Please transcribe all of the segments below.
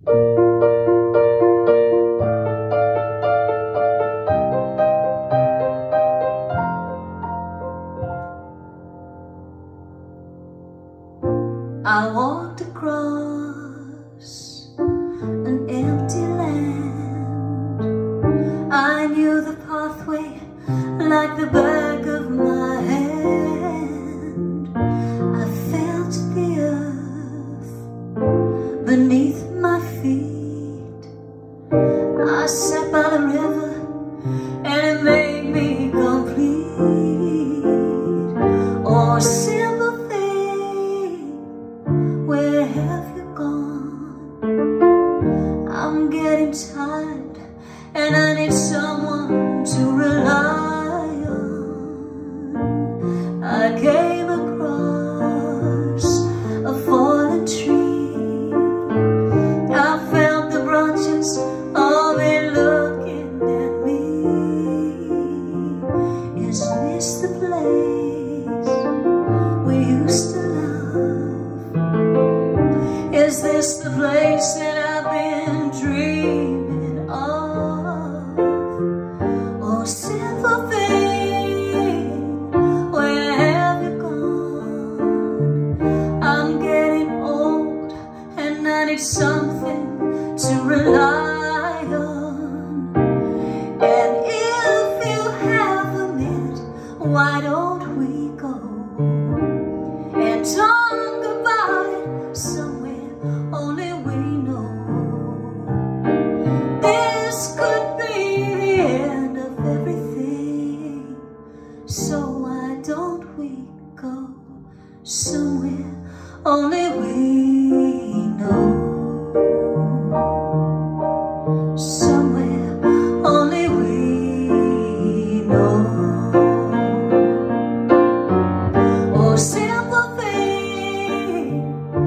I walked across an empty land. I knew the pathway like the back of my hand. I felt the earth beneath my feet. I sat by the river and it made me complete. Oh, where have you gone? I'm getting tired and I need someone to rely on. I came across a fallen tree. I felt the branches of it looking at me. Is this the place we used to love? Is this the place that I've been dreaming of? Oh, simple thing, where have you gone? I'm getting old and I need something to rely on. And if you have a minute, why don't we go and talk about it somewhere only we know? This could be the end of everything, so why don't we go somewhere only we know? Somewhere only we know. Oh, simple thing,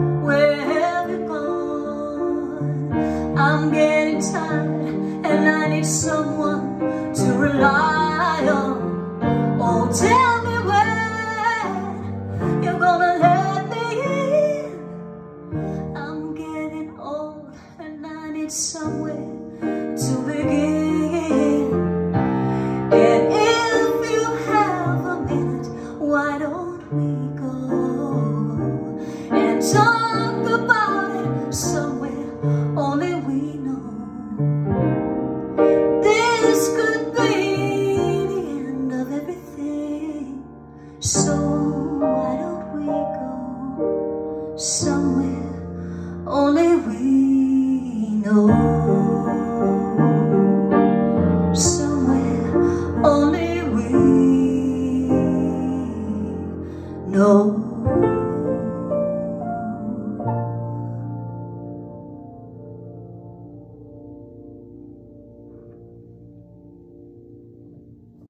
I'm getting tired and I need someone to rely on. Oh, tell me when you're gonna let me in. I'm getting old and I need somewhere to begin. And if you have a minute, why don't we go and talk about it somewhere only we know? This could be the end of everything, so why don't we go somewhere only we know? Somewhere only we know.